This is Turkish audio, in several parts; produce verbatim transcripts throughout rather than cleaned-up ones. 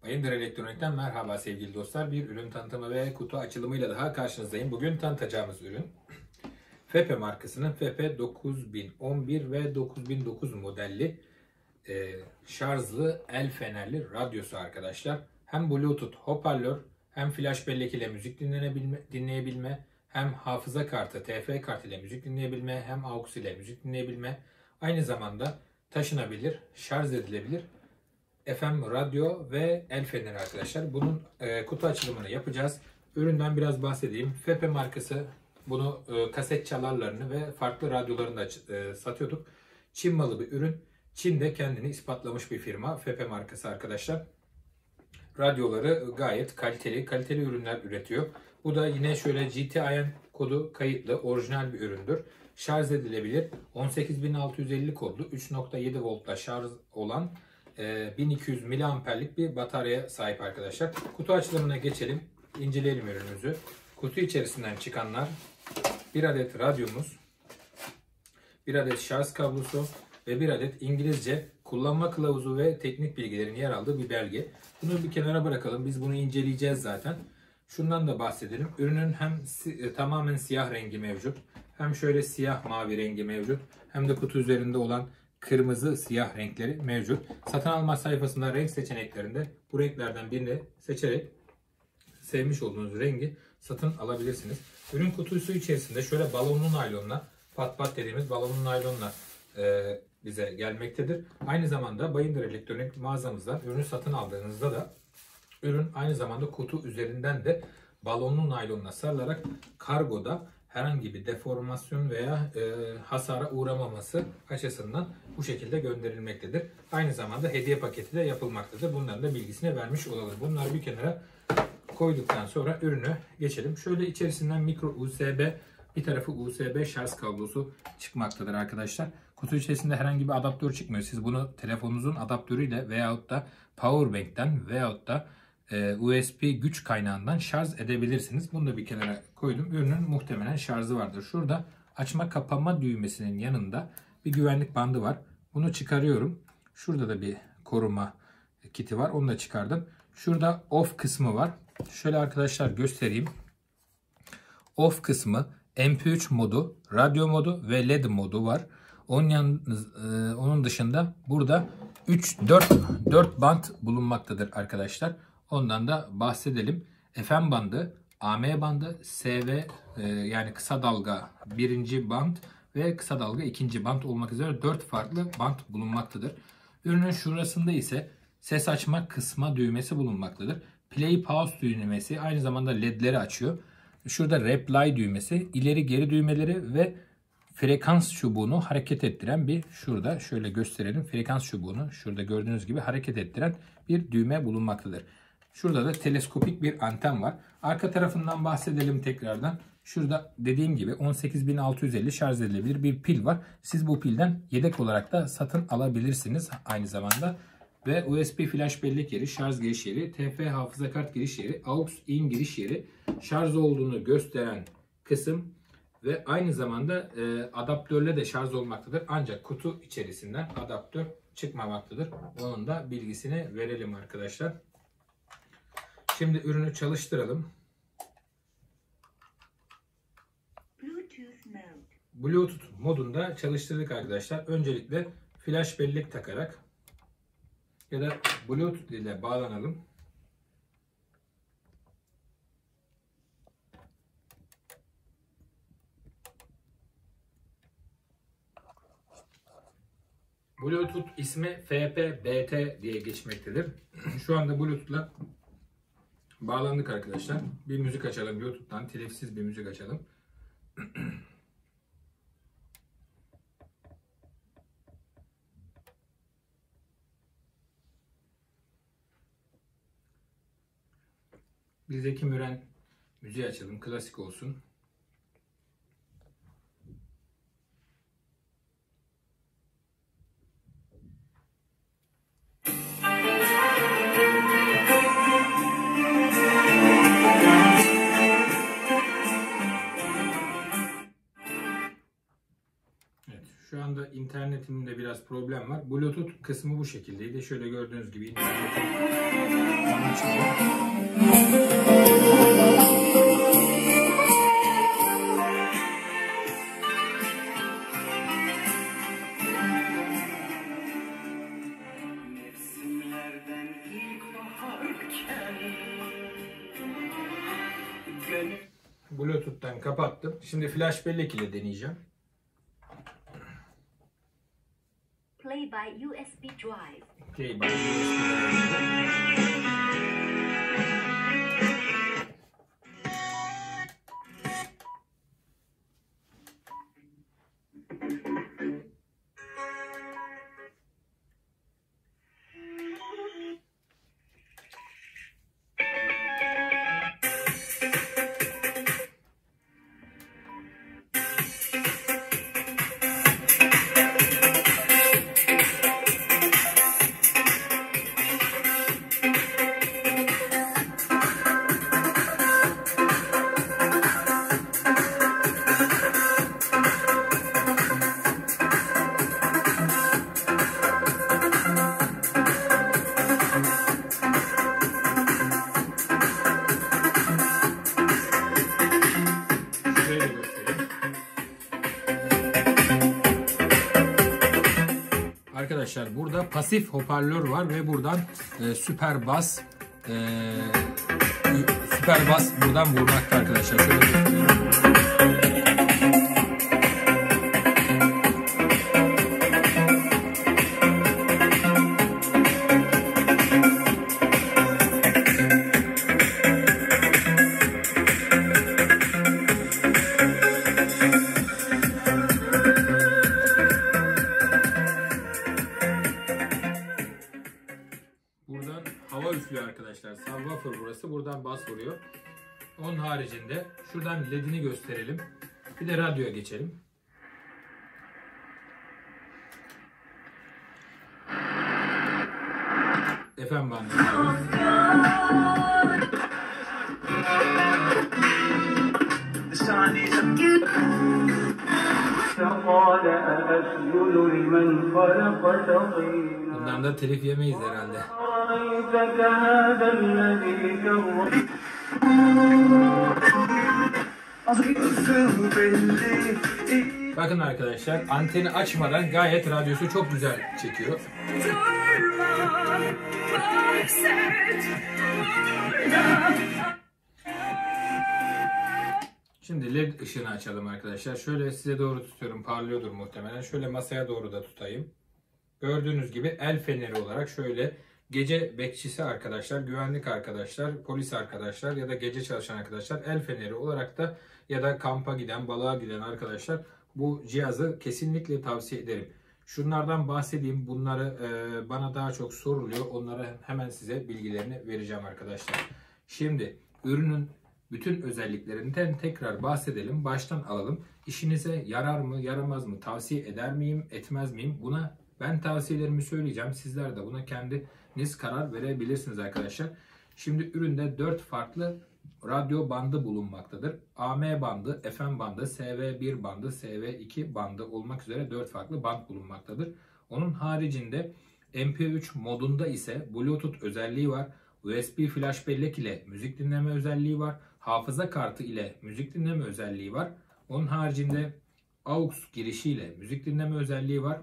Bayındır Elektronik'ten merhaba sevgili dostlar. Bir ürün tanıtımı ve kutu açılımıyla daha karşınızdayım. Bugün tanıtacağımız ürün F E P markasının F E P dokuz bin on bir ve dokuz bin dokuz modelli e, şarjlı el fenerli radyosu arkadaşlar. Hem Bluetooth hoparlör hem flash bellek ile müzik dinlenebilme, dinleyebilme, hem hafıza kartı T F kart ile müzik dinleyebilme, hem aux ile müzik dinleyebilme. Aynı zamanda taşınabilir, şarj edilebilir F M radyo ve el feneri arkadaşlar. Bunun e, kutu açılımını yapacağız. Üründen biraz bahsedeyim. F E P markası bunu e, kaset çalarlarını ve farklı radyolarını da e, satıyorduk. Çin malı bir ürün. Çin'de kendini ispatlamış bir firma F E P markası arkadaşlar. Radyoları gayet kaliteli, kaliteli ürünler üretiyor. Bu da yine şöyle G T I N kodu kayıtlı, orijinal bir üründür. Şarj edilebilir. on sekiz bin altı yüz elli kodlu üç nokta yedi voltla şarj olan bin iki yüz miliamperlik bir bataryaya sahip arkadaşlar. Kutu açılımına geçelim. İnceleyelim ürünümüzü. Kutu içerisinden çıkanlar: bir adet radyomuz, bir adet şarj kablosu ve bir adet İngilizce kullanma kılavuzu ve teknik bilgilerin yer aldığı bir belge. Bunu bir kenara bırakalım. Biz bunu inceleyeceğiz zaten. Şundan da bahsedelim. Ürünün hem si tamamen siyah rengi mevcut, hem şöyle siyah mavi rengi mevcut, hem de kutu üzerinde olan kırmızı siyah renkleri mevcut. Satın alma sayfasında renk seçeneklerinde bu renklerden birini seçerek sevmiş olduğunuz rengi satın alabilirsiniz. Ürün kutusu içerisinde şöyle balonlu naylonla, pat pat dediğimiz balonlu naylonla e, bize gelmektedir. Aynı zamanda Bayındır Elektronik mağazamızdan ürünü satın aldığınızda da ürün aynı zamanda kutu üzerinden de balonlu naylonla sarılarak kargoda herhangi bir deformasyon veya e, hasara uğramaması açısından bu şekilde gönderilmektedir. Aynı zamanda hediye paketi de yapılmaktadır. Bunların da bilgisini vermiş olalım. Bunları bir kenara koyduktan sonra ürünü geçelim. Şöyle içerisinden micro U S B, bir tarafı U S B şarj kablosu çıkmaktadır arkadaşlar. Kutu içerisinde herhangi bir adaptör çıkmıyor. Siz bunu telefonunuzun adaptörüyle veyahut da powerbank'ten veyahut da U S B güç kaynağından şarj edebilirsiniz. Bunu da bir kenara koydum. Ürünün muhtemelen şarjı vardır. Şurada açma kapama düğmesinin yanında bir güvenlik bandı var. Bunu çıkarıyorum. Şurada da bir koruma kiti var. Onu da çıkardım. Şurada off kısmı var. Şöyle arkadaşlar göstereyim. Off kısmı M P üç modu, radyo modu ve L E D modu var. Onun, yalnız, e, onun dışında burada üç dört dört bant bulunmaktadır arkadaşlar. Ondan da bahsedelim. F M bandı, A M bandı, S V e, yani kısa dalga birinci band ve kısa dalga ikinci band olmak üzere dört farklı band bulunmaktadır. Ürünün şurasında ise ses açma kısma düğmesi bulunmaktadır. Play pause düğmesi aynı zamanda ledleri açıyor. Şurada reply düğmesi, ileri geri düğmeleri ve frekans çubuğunu hareket ettiren bir, şurada şöyle gösterelim, frekans çubuğunu şurada gördüğünüz gibi hareket ettiren bir düğme bulunmaktadır. Şurada da teleskopik bir anten var. Arka tarafından bahsedelim tekrardan. Şurada dediğim gibi on sekiz bin altı yüz elli şarj edilebilir bir pil var. Siz bu pilden yedek olarak da satın alabilirsiniz aynı zamanda. Ve U S B flash bellek yeri, şarj giriş yeri, T F hafıza kart giriş yeri, aux in giriş yeri, şarj olduğunu gösteren kısım ve aynı zamanda e, adaptörle de şarj olmaktadır. Ancak kutu içerisinden adaptör çıkmamaktadır. Onun da bilgisini verelim arkadaşlar. Şimdi ürünü çalıştıralım. Bluetooth modunda çalıştırdık arkadaşlar. Öncelikle flash bellek takarak ya da Bluetooth ile bağlanalım. Bluetooth ismi F P B T diye geçmektedir. Şu anda Bluetooth'la bağlandık arkadaşlar. Bir müzik açalım Bluetooth'tan. Telifsiz bir müzik açalım. Bir Zeki Müren müziği açalım. Klasik olsun. Şu anda internetimde biraz problem var. Bluetooth kısmı bu şekildeydi. Şöyle gördüğünüz gibi internetim Bluetooth'tan kapattım. Şimdi flash bellek ile deneyeceğim. Play by U S B drive. Play by U S B drive. Arkadaşlar burada pasif hoparlör var ve buradan e, süper bas e, süper bas buradan vurmakta arkadaşlar. Şöyle göstereyim. Buradan hava üflüyor arkadaşlar. Subwoofer burası. Buradan bas vuruyor. Onun haricinde şuradan ledini gösterelim. Bir de radyoya geçelim. F M bandı. Bundan da telif yemeyiz herhalde. Bakın arkadaşlar, anteni açmadan gayet radyosu çok güzel çekiyor. Şimdi led ışığını açalım arkadaşlar. Şöyle size doğru tutuyorum. Parlıyordur muhtemelen. Şöyle masaya doğru da tutayım. Gördüğünüz gibi el feneri olarak şöyle gece bekçisi arkadaşlar, güvenlik arkadaşlar, polis arkadaşlar ya da gece çalışan arkadaşlar el feneri olarak da ya da kampa giden, balığa giden arkadaşlar bu cihazı kesinlikle tavsiye ederim. Şunlardan bahsedeyim. Bunları e, bana daha çok soruluyor. Onlara hemen size bilgilerini vereceğim arkadaşlar. Şimdi ürünün bütün özelliklerinden tekrar bahsedelim. Baştan alalım. İşinize yarar mı, yaramaz mı, tavsiye eder miyim, etmez miyim? Buna ben tavsiyelerimi söyleyeceğim. Sizler de buna kendiniz karar verebilirsiniz arkadaşlar. Şimdi üründe dört farklı radyo bandı bulunmaktadır. A M bandı, F M bandı, S V bir bandı, S V iki bandı olmak üzere dört farklı band bulunmaktadır. Onun haricinde M P üç modunda ise Bluetooth özelliği var. U S B flash bellek ile müzik dinleme özelliği var. Hafıza kartı ile müzik dinleme özelliği var. Onun haricinde A U X girişi ile müzik dinleme özelliği var.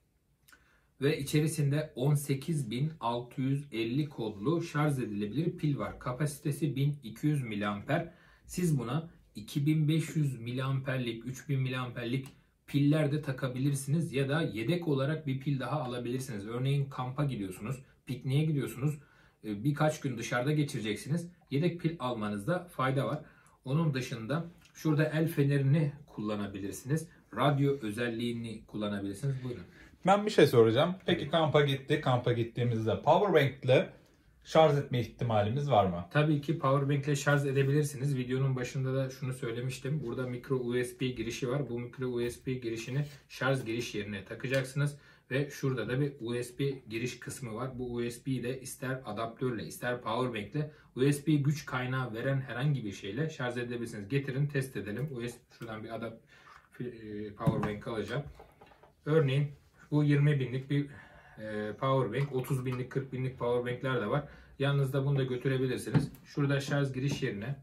Ve içerisinde on sekiz bin altı yüz elli kodlu şarj edilebilir pil var. Kapasitesi bin iki yüz miliamper. Siz buna iki bin beş yüz miliamperlik, üç bin miliamperlik piller de takabilirsiniz. Ya da yedek olarak bir pil daha alabilirsiniz. Örneğin kampa gidiyorsunuz, pikniğe gidiyorsunuz. Birkaç gün dışarıda geçireceksiniz. Yedek pil almanızda fayda var. Onun dışında şurada el fenerini kullanabilirsiniz. Radyo özelliğini kullanabilirsiniz. Buyurun. Ben bir şey soracağım. Peki kampa gitti. Kampa gittiğimizde powerbank ile şarj etme ihtimalimiz var mı? Tabii ki powerbank ile şarj edebilirsiniz. Videonun başında da şunu söylemiştim. Burada micro U S B girişi var. Bu micro U S B girişini şarj giriş yerine takacaksınız. Ve şurada da bir U S B giriş kısmı var. Bu U S B'yi de ister adaptörle ister powerbank ile U S B güç kaynağı veren herhangi bir şeyle şarj edebilirsiniz. Getirin test edelim. U S B, şuradan bir adapt powerbank alacağım. Örneğin bu yirmi binlik bir powerbank, otuz binlik, kırk binlik powerbankler de var. Yanınızda bunu da götürebilirsiniz. Şurada şarj giriş yerine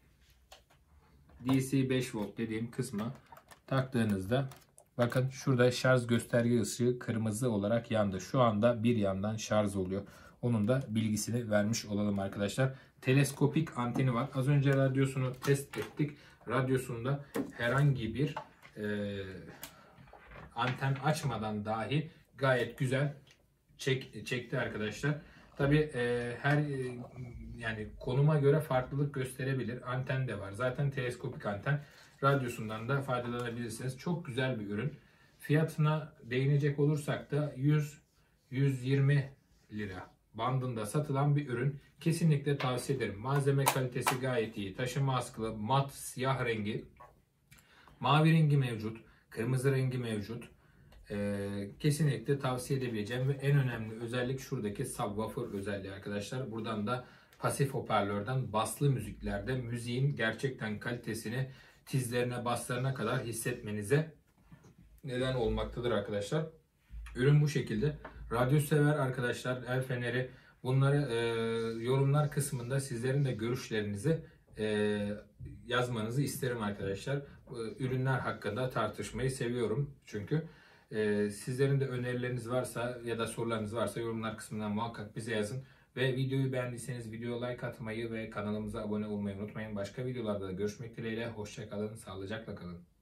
D C beş volt dediğim kısma taktığınızda bakın şurada şarj gösterge ışığı kırmızı olarak yandı. Şu anda bir yandan şarj oluyor. Onun da bilgisini vermiş olalım arkadaşlar. Teleskopik anteni var. Az önce radyosunu test ettik. Radyosunda herhangi bir e, anten açmadan dahi gayet güzel çek, çekti arkadaşlar. Tabi e, her e, yani konuma göre farklılık gösterebilir. Anten de var. Zaten teleskopik anten. Radyosundan da faydalanabilirsiniz. Çok güzel bir ürün. Fiyatına değinecek olursak da yüz yüz yirmi lira bandında satılan bir ürün. Kesinlikle tavsiye ederim. Malzeme kalitesi gayet iyi. Taşıma askılı, mat, siyah rengi, mavi rengi mevcut, kırmızı rengi mevcut. Ee, kesinlikle tavsiye edebileceğim ve en önemli özellik şuradaki subwoofer özelliği arkadaşlar. Buradan da pasif hoparlörden baslı müziklerde müziğin gerçekten kalitesini tizlerine, baslarına kadar hissetmenize neden olmaktadır arkadaşlar. Ürün bu şekilde. Radyo sever arkadaşlar, el feneri, bunları e, yorumlar kısmında sizlerin de görüşlerinizi e, yazmanızı isterim arkadaşlar. E, ürünler hakkında tartışmayı seviyorum çünkü. E, sizlerin de önerileriniz varsa ya da sorularınız varsa yorumlar kısmından muhakkak bize yazın. Ve videoyu beğendiyseniz videoya like atmayı ve kanalımıza abone olmayı unutmayın. Başka videolarda da görüşmek dileğiyle. Hoşça kalın, sağlıcakla kalın.